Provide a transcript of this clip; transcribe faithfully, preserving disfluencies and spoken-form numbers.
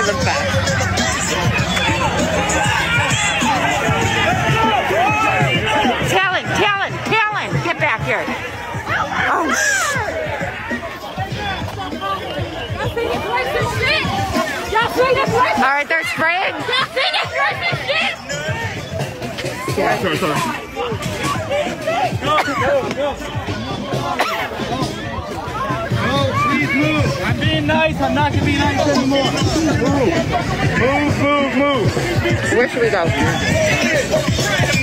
them fast. Talon, Talon, Talon, get back here. Oh, all right, they're spraying. Sorry, sorry, sorry. Go, go, go. No, please move. I'm being nice. I'm not going to be nice anymore. Move. Move, move, move. Where should we go?